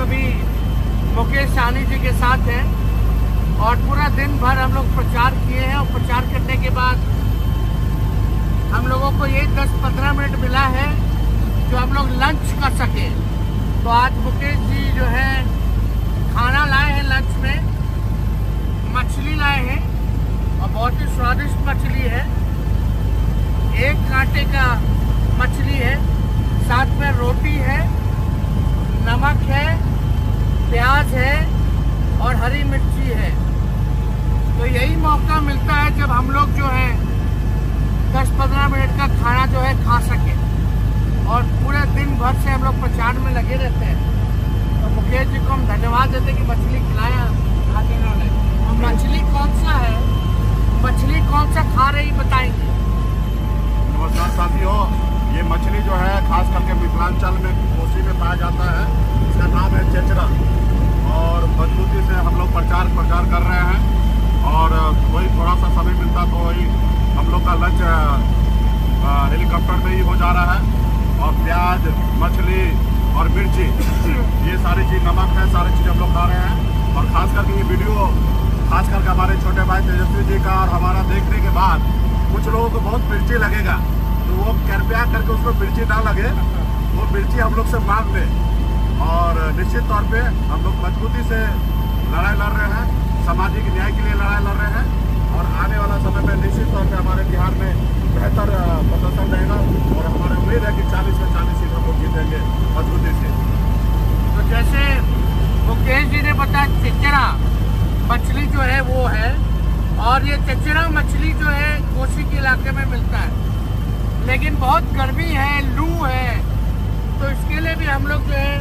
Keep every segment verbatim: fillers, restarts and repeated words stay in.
अभी मुकेश सहनी जी के साथ हैं और पूरा दिन भर हम लोग प्रचार किए हैं और प्रचार करने के बाद हम लोगों को ये दस पंद्रह मिनट मिला है जो हम लोग लंच कर सके। तो आज मुकेश जी जो है खाना लाए हैं, लंच में मछली लाए हैं और बहुत ही स्वादिष्ट मछली है। एक कांटे का मछली है, साथ में रोटी है, नमक है, प्याज है और हरी मिर्ची है। तो यही मौका मिलता है जब हम लोग जो है दस पंद्रह मिनट का खाना जो है खा सके और पूरे दिन भर से हम लोग प्रचार में लगे रहते हैं। तो मुकेश जी को हम धन्यवाद देते हैं कि मछली खिलाया आज इन्होंने। और मछली कौन सा है, मछली कौन सा खा रही बताएंगे। नमस्कार साथियों, ये मछली जो है खास करके मिथिलांचल में कोसी में पाया जाता है। इसका नाम है चेचरा और मजबूती से हम लोग प्रचार प्रचार कर रहे हैं और वही थोड़ा सा समय मिलता तो वही हम लोग का लंच हेलीकॉप्टर में ही हो जा रहा है। और प्याज, मछली और मिर्ची, ये सारी चीज़, नमक है, सारी चीज़ हम लोग खा रहे हैं। और खास करके ये वीडियो खास करके हमारे छोटे भाई तेजस्वी जी का और हमारा देखने के बाद कुछ लोगों को बहुत मिर्ची लगेगा, तो वो कृपया करके उसको मिर्ची ना लगे, वो मिर्ची हम लोग से मांग ले। और निश्चित तौर पे हम लोग मजबूती से लड़ाई लड़ रहे हैं, सामाजिक न्याय के लिए लड़ाई लड़ रहे हैं और आने वाला समय में निश्चित तौर पे हमारे बिहार में बेहतर प्रदर्शन रहेगा और हमारी उम्मीद है कि चालीस में चालीस सीट हम लोग जीतेंगे मजबूती से। तो जैसे मुकेश जी ने बताया चेचरा मछली जो है वो है, और ये चेचरा मछली जो है कोसी के इलाके में मिलता है, लेकिन बहुत गर्मी है, लू है, तो इसके लिए भी हम लोग जो है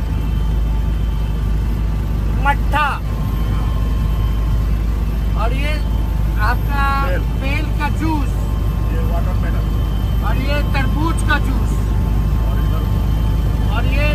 मट्ठा और ये आपका बेल का जूस, ये वाटरमेलन और ये तरबूज का जूस और ये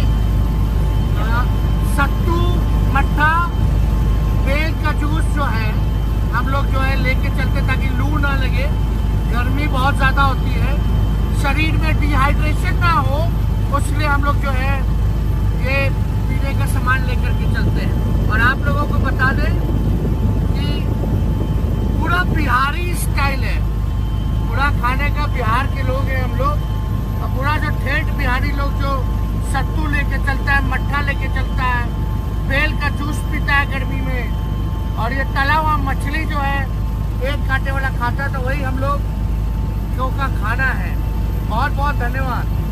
सत्तू, मट्ठा, बेल का जूस जो है हम लोग जो है लेके चलते ताकि लू ना लगे। गर्मी बहुत ज़्यादा होती है, शरीर में डिहाइड्रेशन ना हो, उसलिए हम लोग जो है ये पीने का सामान लेकर के चलते हैं। और आप लोगों को बता दें कि पूरा बिहारी स्टाइल है, पूरा खाने का बिहार के लोग हैं हम लोग। और पूरा जो ठेठ बिहारी लोग जो सत्तू लेके चलता है, मट्ठा लेके चलता है, बेल का जूस पीता है गर्मी में, और ये तला हुआ मछली जो है एक कांटे वाला खाता है, तो वही हम लोग क्यों का खाना है। बहुत बहुत धन्यवाद।